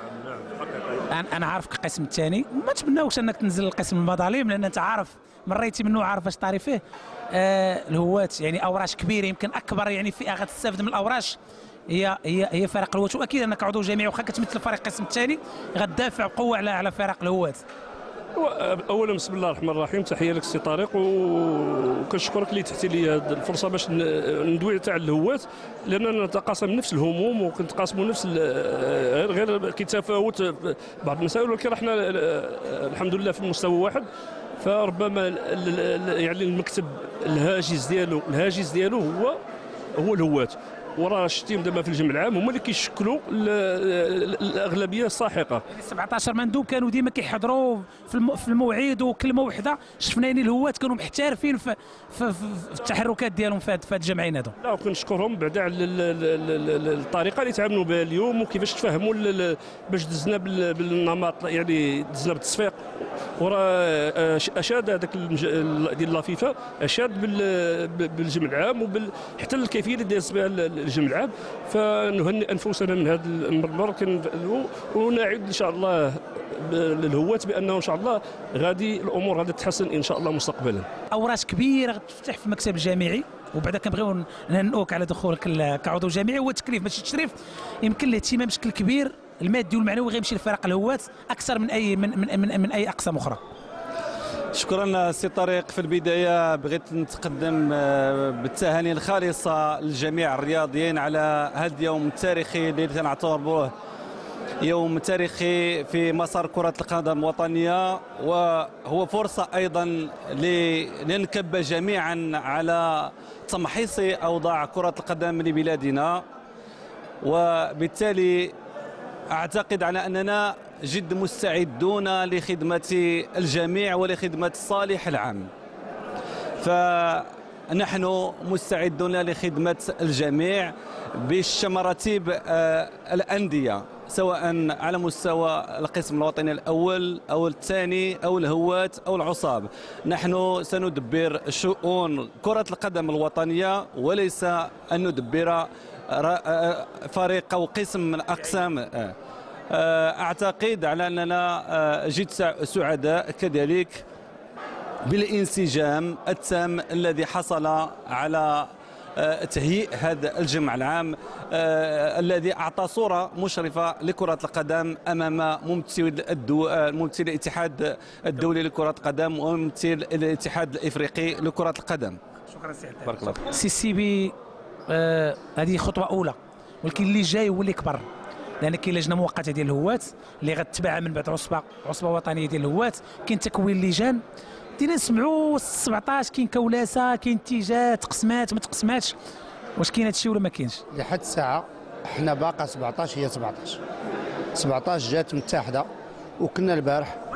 انا عارفك القسم الثاني، ما تمناوكش انك تنزل القسم المظالم لان انت عارف مريتي منه وعارف اش طاري فيه. الهوات يعني اوراش كبيره، يمكن اكبر يعني فئه غتستافد من الاوراش هي فرق الهوات، واكيد انك عضو جامعي واخا كتمثل الفريق القسم الثاني غتدافع بقوه على فرق الهوات. اولا بسم الله الرحمن الرحيم، تحيه لك سي طارق، وكنشكرك اللي تحتي لي هذه الفرصه باش ندوي تاع الهوات، لاننا نتقاسم نفس الهموم وكنتقاسموا نفس غير كيتفاوت بعض المسائل، ولكن احنا الحمد لله في المستوى واحد. فربما يعني المكتب الهاجس ديالو هو الهوات، وراه شتيم دابا في الجمع العام هما اللي كيشكلوا الاغلبيه الساحقه. يعني 17 مندوب كانوا ديما كيحضروا في الموعد، وكلمه وحده شفنا يعني الهوات كانوا محترفين في التحركات ديالهم في هاد الجمعين هادو. لا وكنشكرهم بعدا على الطريقه اللي تعاملوا بها اليوم، وكيفاش تفهموا باش دزنا بالنمط، يعني دزنا بالتصفيق. وراه اشاد هذاك ديال لافيفا اشاد بالجمع العام حتى الكيفيه اللي داز بها الجمع العام، فنهنئ انفسنا من هذا المنبر ونعد ان شاء الله للهوات بانه ان شاء الله غادي الامور غادي تتحسن ان شاء الله مستقبلا. اوراش كبيره غتفتح في المكتب الجامعي، وبعدا كنبغيو نهنئوك على دخولك كعضو جامعي. هو تكليف ماشي تشريف، يمكن الاهتمام بشكل كبير المادي والمعنوي غيمشي لفرق الهوات اكثر من اي اقسام اخرى. شكرا سي طارق. في البدايه بغيت نتقدم بالتهاني الخالصه لجميع الرياضيين على هذا اليوم التاريخي اللي تنعتبروه يوم تاريخي في مسار كرة القدم الوطنية، وهو فرصة أيضا لننكب جميعا على تمحيص أوضاع كرة القدم لبلادنا، وبالتالي أعتقد على أننا جد مستعدون لخدمة الجميع ولخدمة الصالح العام. فنحن مستعدون لخدمة الجميع بشمراتيب الأندية، سواء على مستوى القسم الوطني الأول أو الثاني أو الهوات أو العصاب. نحن سندبر شؤون كرة القدم الوطنية، وليس أن ندبر فريق أو قسم من أقسام. أعتقد على أننا جد سعداء كذلك بالانسجام التام الذي حصل على تهيئ هذا الجمع العام الذي أعطى صورة مشرفة لكرة القدم أمام ممثل الاتحاد الدولي لكرة القدم وممثل الاتحاد الإفريقي لكرة القدم. شكرا سي عبد. بارك الله فيك. سي بي. هذه خطوة أولى، ولكن اللي جاي هو اللي كبر، لان كاين لجنه مؤقته ديال الهوات اللي غتتبعها من بعد عصبه وطنيه ديال الهوات. كاين تكوين لجان، بدينا نسمعوا 17 كاين كولاسه، كاين اتجاه، تقسمات ما تقسماتش. واش كاين هادشي ولا ما كاينش؟ لحد الساعه حنا باقا 17 هي 17 جات متحده، وكنا البارح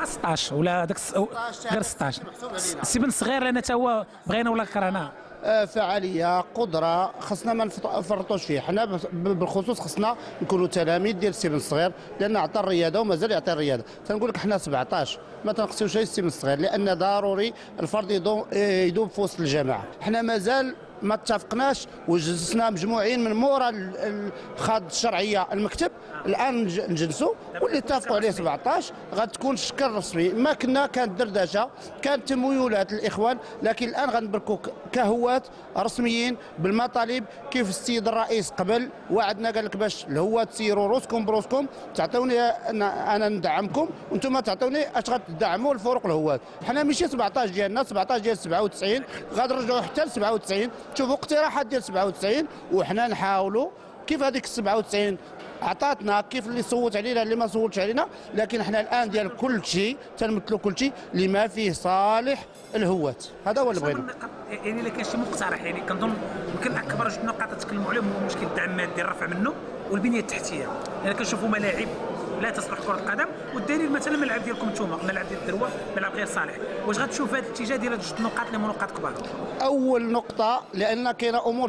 16 ولا هذاك غير 16 سي بن صغير لان تا هو بغينا ولا كرهنا. فعاليه قدره خصنا ما نفرطوش فيه. حنا بالخصوص خصنا نكونوا تلاميذ ديال السي بن الصغير لان عطى الرياضه ومازال يعطي الرياضه. تنقول لك حنا 17 ما تنقصيوش السي بن الصغير لان ضروري الفرد يدوم في وسط الجماعه. حنا مازال ما اتفقناش وجلسنا مجموعين من مورا الخاض الشرعيه المكتب. الان نجلسوا واللي اتفقوا عليه 17 غتكون الشكل رسمي. ما كانت دردشه، كانت تمويلات الاخوان، لكن الان غنبركوا كهوات رسميين بالمطالب كيف السيد الرئيس قبل وعدنا قال لك باش الهوات تسيروا روسكم بروسكم تعطوني انا ندعمكم وانتم تعطوني اش غتدعموا الفروق الهوات. حنا ماشي 17 ديالنا 17 ديال 97 غنرجعوا حتى ل 97. شوفوا اقتراحات ديال 97 وحنا نحاولوا كيف هذيك 97 عطاتنا كيف اللي صوت علينا اللي ما صوتش علينا. لكن احنا الان ديال كل شيء تنمثلوا كل شيء اللي ما فيه صالح الهوات. هذا هو اللي بغينا. يعني الا كان شي مقترح يعني كنظن يمكن اكبر جوج نقاط تتكلموا عليهم هو مشكل الدعم المادي الرفع منه والبنيه التحتيه. يعني كنشوفوا ملاعب لا تصلح كره القدم والدليل مثلا الملعب ديالكم نتوما الملعب ديال الدروه ملعب غير صالح. واش غتشوف هذا الاتجاه ديال جوج نقاط اللي هما نقاط كبار؟ اول نقطه لان كاينه امور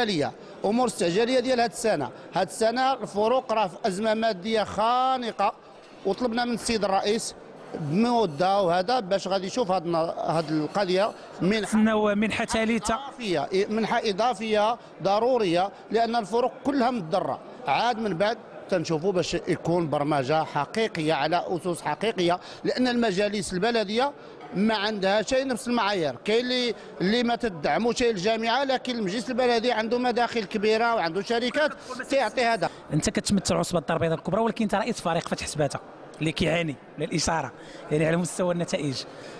استعجاليه ديال هذه السنه. هذه السنه الفروق راه في ازمه ماديه خانقه وطلبنا من السيد الرئيس بمده وهذا باش غادي يشوف هذه القضيه منحه ثالثه منحه اضافيه ضروريه لان الفروق كلها متضرره. عاد من بعد تنشوفوا باش يكون برمجه حقيقيه على اسس حقيقيه لان المجالس البلديه ما عندها شيء نفس المعايير. كاين اللي ما تدعموش الجامعه لكن المجلس البلدي عنده مداخل كبيره وعنده شركات تعطي هذا. انت كتمثل عصبه الدار البيضاء الكبرى ولكن انت رئيس فريق فتح سباته اللي كيعاني للاشاره يعني على مستوى النتائج.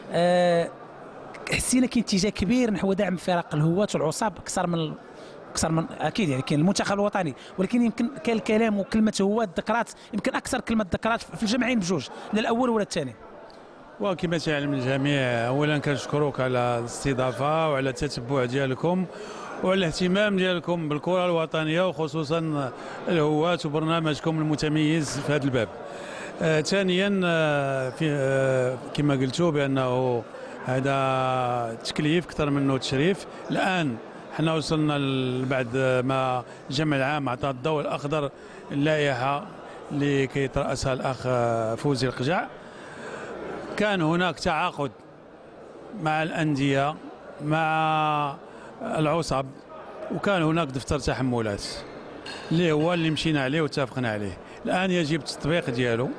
حسينا كاين اتجاه كبير نحو دعم فرق الهوات والعصاب اكثر من اكيد يعني كاين المنتخب الوطني ولكن يمكن كان الكلام وكلمه هوات ذكرات يمكن اكثر كلمه ذكرات في الجمعين بجوج لا الاول ولا الثاني. وكما تعلم الجميع اولا كنشكروك على الاستضافه وعلى التتبع ديالكم وعلى الاهتمام ديالكم بالكره الوطنيه وخصوصا الهوات وبرنامجكم المتميز في هذا الباب. ثانيا كما قلتوا بانه هذا تكليف اكثر منه تشريف. الان حنا وصلنا بعد ما الجمع العام عطى الضوء الاخضر اللائحه اللي كيترأسها الاخ فوزي القجع. كان هناك تعاقد مع الانديه مع العصب وكان هناك دفتر تحملات اللي هو اللي مشينا عليه واتفقنا عليه. الان يجب التطبيق ديالو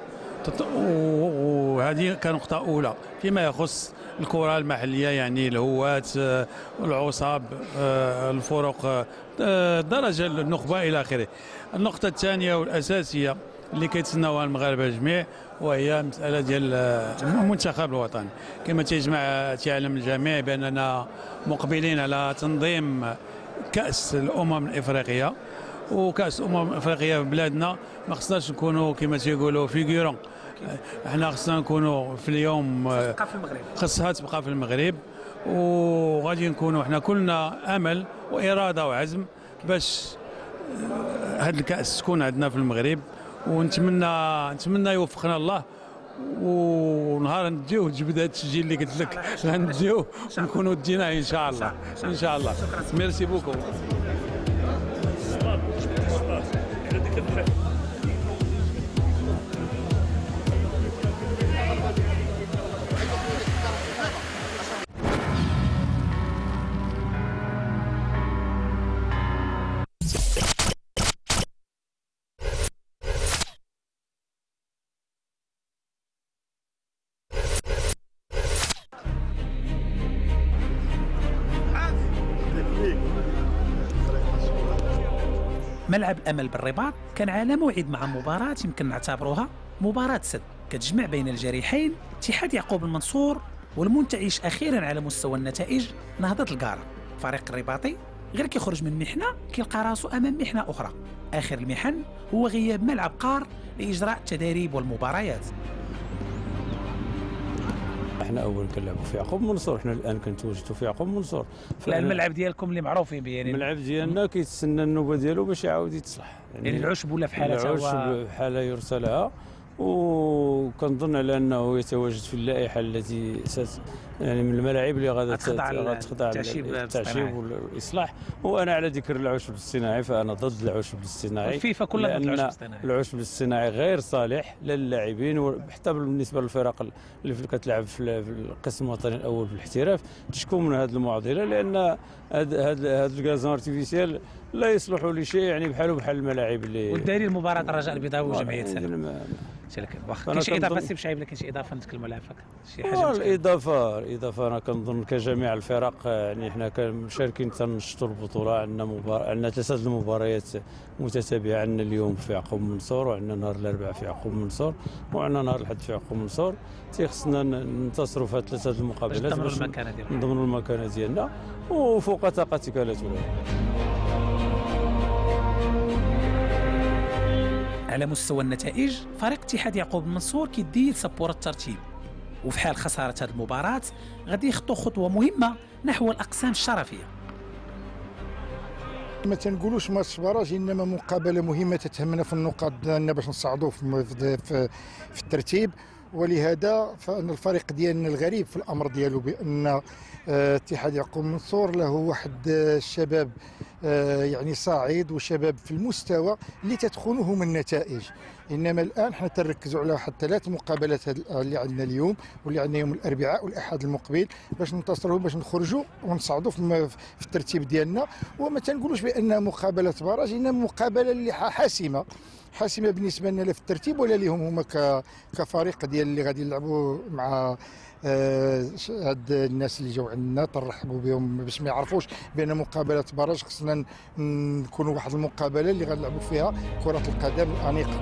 وهذه كنقطه اولى فيما يخص الكره المحليه يعني الهوات العصاب الفرق الدرجه النخبه الى اخره. النقطه الثانيه والاساسيه اللي كيتسناوها المغاربه جميع وهي مساله ديال المنتخب الوطني. كما تعلم الجميع باننا مقبلين على تنظيم كاس الامم الافريقيه وكاس الامم الافريقيه في بلادنا ما خصناش نكونوا كما تيقولوا فيغورون. احنا خصنا نكونوا في اليوم خصها تبقى في المغرب وغادي نكونوا احنا كلنا امل واراده وعزم باش هذا الكاس تكون عندنا في المغرب. ونتمنى يوفقنا الله ونهار نديوه جبد هذا التسجيل اللي قلت لك غنديوه ونكونوا ديناه ان شاء الله ان شاء الله. ميرسي بوكو. ملعب الامل بالرباط كان على موعد مع مباراه يمكن نعتبروها مباراه سد كتجمع بين الجريحين اتحاد يعقوب المنصور والمنتعش اخيرا على مستوى النتائج نهضه القاره. فريق الرباطي غير كيخرج من محنه كيلقى راسو امام محنه اخرى. اخر المحن هو غياب ملعب قار لاجراء التدريب والمباريات. احنا اول كنلعبوا في يعقوب منصور، احنا الان كنتواجدوا في يعقوب منصور. الملعب ديالكم اللي معروفين به يعني الملعب ديالنا كيتسنى النوبه ديالو باش يعاود يتصلح يعني العشب ولا في حاله العشب بحاله يرسلها وكنظن على انه يتواجد في اللائحه التي يعني من الملاعب اللي غتخضع للتعشيب والاصلاح. وانا على ذكر العشب الاصطناعي فانا ضد العشب الاصطناعي. الفيفا كلها ضد العشب الاصطناعي. العشب الاصطناعي غير صالح للاعبين وحتى بالنسبه للفرق اللي كتلعب في القسم الوطني الاول في الاحتراف تشكو من هذه المعضله، لان هذا الغازون ارتيفيسيال لا يصلح لشيء يعني بحال الملاعب اللي والدليل مباراه الرجاء البيضاوي وجمعيه سلام. واخا كاين شي اضافه سي بشعيب، لكن شي اضافه نتكلموا عليها شي حاجه. الاضافه انا كنظن كجميع الفرق يعني حنا كمشاركين تنشطوا البطوله. عندنا 3 المباريات متتابعه، عندنا اليوم في يعقوب منصور، وعندنا نهار الاربعاء في يعقوب منصور، وعندنا نهار الاحد في يعقوب منصور. تيخصنا ننتصروا في 3 المقابلات باش نضمنوا المكانه ديالنا وفوق طاقتك لا تلوم. على مستوى النتائج فريق اتحاد يعقوب المنصور كيدي يتصبر الترتيب، وفي حال خساره هذه المباراه غادي يخطو خطوه مهمه نحو الاقسام الشرفيه. ما تنقولوش ماتش باراج، انما مقابله مهمه تتهمنا في النقاط ديالنا باش نصعدوا في الترتيب. ولهذا فان الفريق ديالنا الغريب في الامر ديالو بان اتحاد يعقوب منصور له واحد الشباب يعني صاعد وشباب في المستوى اللي تدخلهم النتائج. انما الان حنا تنركزوا على واحد 3 مقابلات اللي عندنا اليوم واللي عندنا يوم الاربعاء والاحد المقبل باش ننتصروا باش نخرجوا ونصعدوا في الترتيب ديالنا. وما تنقولوش بانها مقابله باراج، انما مقابله اللي حاسمه بالنسبه لنا لا في الترتيب ولا لهم هما كفريق ديال اللي غادي يلعبوا مع هاد الناس اللي جاوا عندنا. ترحبوا بهم باش ما يعرفوش بان مقابله باراج خصنا نكونوا واحد المقابله اللي غنلعبوا فيها كره القدم الانيقه.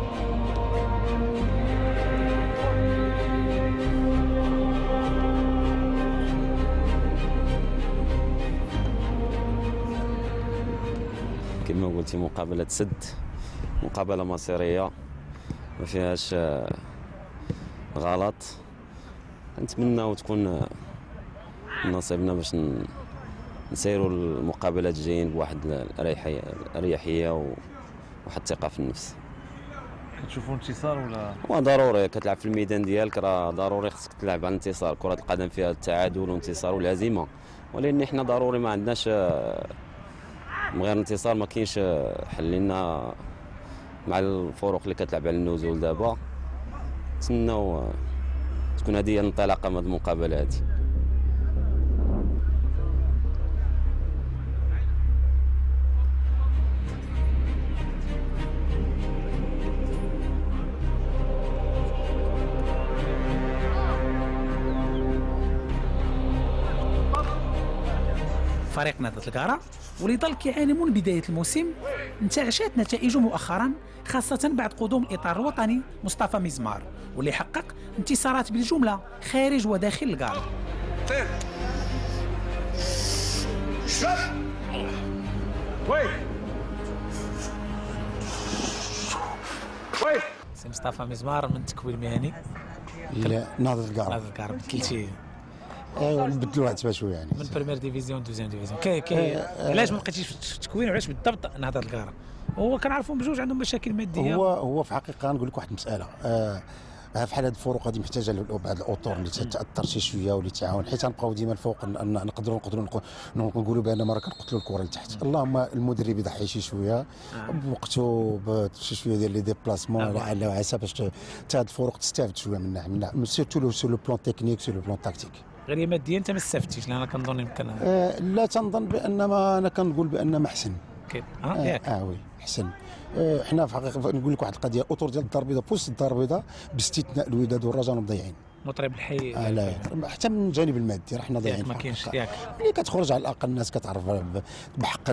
كما قلتي مقابله سد، مقابله مصيريه ما فيهاش غلط. نتمنى تكون نصيبنا باش نسيروا المقابلات الجايين بواحد الاريحيه وواحد الثقه في النفس. كتشوفوا انتصار ولا؟ ضروري كتلعب في الميدان ديالك، راه ضروري خصك تلعب على الانتصار. كره القدم فيها التعادل والانتصار والهزيمه، ولكن حنا ضروري ما عندناش من غير انتصار ما كاينش حل لنا مع الفرق اللي كتلعب على النزول دابا. نتمنوا تكون هذه هي الانطلاقه من هذه المقابله هذه. فريق نهضة الكارا واللي ظل كيعاني من بداية الموسم انتعشت نتائجه مؤخرا، خاصة بعد قدوم الإطار الوطني مصطفى مزمار واللي حقق انتصارات بالجملة خارج وداخل الكارا. سي مصطفى مزمار من تكوين مهني نهضة الكارا. نهضة الكارا بدلتي ايوا نبدلوها حتى شويه يعني من بريمير ديفيزيون دوزيام ديفيزيون. علاش ما بقيتيش في التكوين وعلاش بالضبط نهضة الكارا؟ هو كنعرفوا بجوج عندهم مشاكل ماديه. هو في الحقيقه نقول لك واحد المساله، بحال هاد الفروق هذه محتاجه بعض الاطر اللي تاثر شي شويه واللي تعاون، حيت غنبقاو ديما الفوق نقدروا نقولوا بان ما راه كنقتلوا الكره لتحت. اللهم المدرب يضحي شي شويه بوقته بشي شويه ديال لي ديبلاسمون لعل وعسى باش حتى هاد الفروق تستافد شويه منها سيرتو سو لو بلون تكنيك سو لو بلون تاكتيك. غير ماديا انت ما استفدتيش؟ لان انا كنظن يمكن لا تنظن بان ما انا كنقول بان ما احسن. كيف وي احسن. حنا في الحقيقه نقول لك واحد القضيه، الاطر ديال الدار البيضاء بوست الدار البيضاء باستثناء الوداد والرجاء مضيعين. مطرب الحي لا حتى من الجانب المادي راه حنا ضايعين. ما كاينش ياك ملي كتخرج على الاقل الناس كتعرف بحق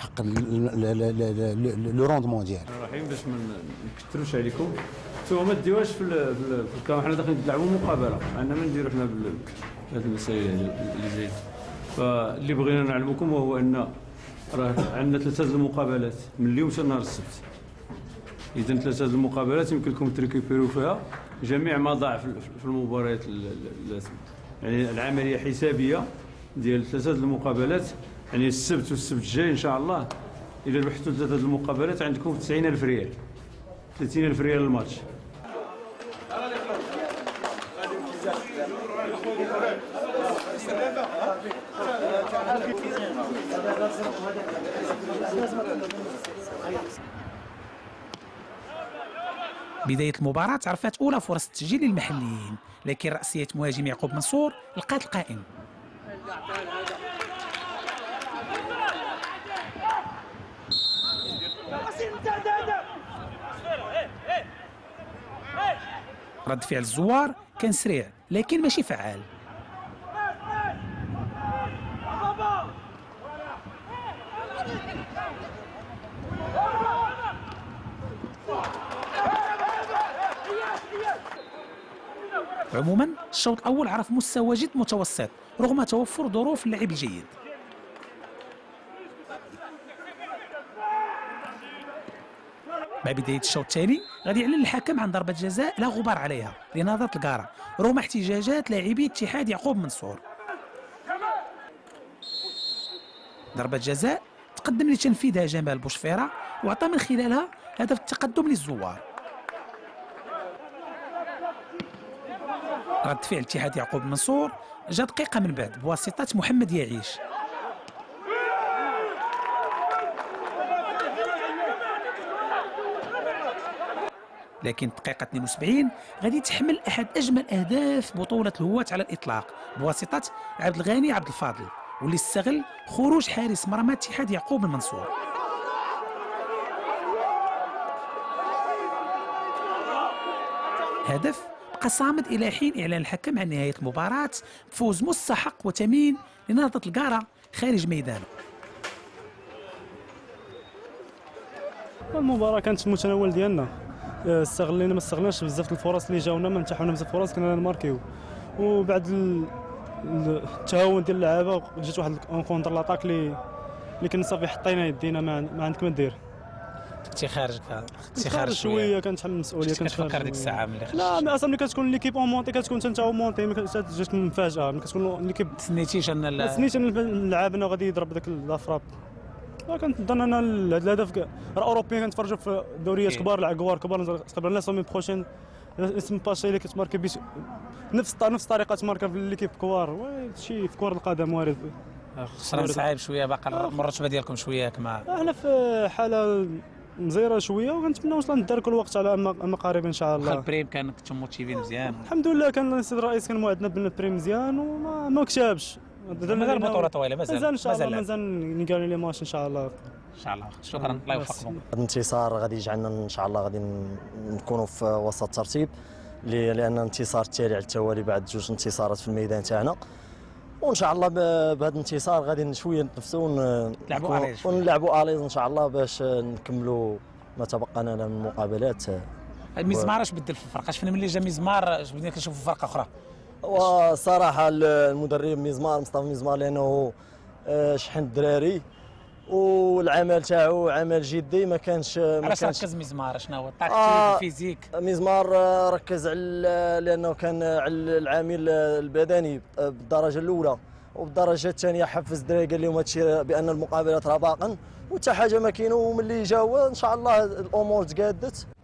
لو روندمون ديالها. الرحيم باش ما نكثروش عليكم، نتوما ما ديوهاش في الكلام. حنا داخلين نلعبوا مقابله، عندنا ما نديروا حنا بهذه المسائل اللي زي فاللي بغينا نعلمكم وهو ان راه عندنا 3 المقابلات من اليوم حتى نهار السبت. اذا 3 المقابلات يمكن لكم تريكوبيرو فيها جميع ما ضاع في المباريات يعني العمليه حسابيه ديال 3 المقابلات. يعني السبت والسبت الجاي ان شاء الله اذا ربحتوا 3 المقابلات عندكم 90,000 ريال، 30,000 ريال الماتش. بداية المباراة عرفت أولى فرص التسجيل للمحليين، لكن رأسية مهاجم يعقوب منصور لقات القائم. رد فعل الزوار كان سريع لكن ماشي فعال. عموما الشوط الاول عرف مستوى جد متوسط رغم توفر ظروف اللعب الجيد. مع بداية الشوط الثاني غادي يعلن الحكم عن ضربة جزاء لا غبار عليها لنهضة القارة رغم احتجاجات لاعبي اتحاد يعقوب منصور. ضربة جزاء تقدم لتنفيذها جمال بوشفيرة وعطى من خلالها هدف التقدم للزوار. رد فعل اتحاد يعقوب منصور جاء دقيقة من بعد بواسطة محمد يعيش. لكن الدقيقة 72 غادي تحمل أحد أجمل أهداف بطولة الهواة على الإطلاق بواسطة عبد الغني عبد الفاضل واللي استغل خروج حارس مرمى اتحاد يعقوب المنصور. هدف بقى صامد إلى حين إعلان الحكم عن نهاية المباراة بفوز مستحق وثمين لنهضة القارة خارج ميدانه. المباراة كانت في المتناول ديالنا، ما استغلناش بزاف الفرص اللي جاونا، ما نتاحونا بزاف الفرص كنا نماركيو، وبعد التهاون ديال اللعابه جات واحد اونكونتر لاطاك اللي كنا صافي حطينا يدينا ما عندك ما دير. كنتي خارج شويه كنتحمل المسؤوليه، كتفكر ديك الساعه ملي خرجت. لا ما اصلا ملي كتكون ليكيب اون مونتي كتكون انت اون مونتي جات مفاجاه، ملي كتكون ليكيب تسنيتيش ان تسنيت اللعاب انه غادي يضرب داك لافراب. كنظن ان هذا الهدف راه اوروبيين كنتفرجوا في دوريات كبار العقوار كبار تقريبا لا سومي بروشين اسم باشي اللي كتماركي نفس الطريقه تماركا في ليكيب كوار. هادشي في كره القدم وارد. خسران صعيب شويه باقا الرتبه ديالكم شويه كما احنا في حاله مزيره شويه وكنتمناو اصلا نداركوا الوقت على اما قريب ان شاء الله. البريم كنتم موتيفين مزيان الحمد لله، كان السيد الرئيس كان موعدنا بالبريم مزيان وما كتبش. مازال البطوله طويله مازال ان شاء الله مازال نقالوا لي ماتش ان شاء الله. ان شاء الله شكرا الله يوفقكم. هذا الانتصار غادي يجعلنا ان شاء الله غادي نكونوا في وسط الترتيب لان الانتصار التالي على التوالي بعد جوج انتصارات في الميدان تاعنا، وان شاء الله بهذا الانتصار غادي شويه نتنفسوا ونلعبوا اليز ان شاء الله باش نكملوا ما تبقى لنا من المقابلات. ميزمار اش بدل في الفرقه؟ شفنا ملي جا ميزمار بدينا كنشوفوا فرقه اخرى. وصراحه المدرب مصطفى ميزمار لانه شحن الدراري والعمل تاعو عمل جدي ما كانش علاش ركز ميزمار؟ شنو هو التكتيك الفيزيك؟ ميزمار ركز على لانه كان على العامل البدني بالدرجه الاولى، وبالدرجه الثانيه حفز الدراري قال لهم هادشي بان المقابلات راه باقا وحتى حاجه ما كاينه، وملي جاوا ان شاء الله الامور تقادت.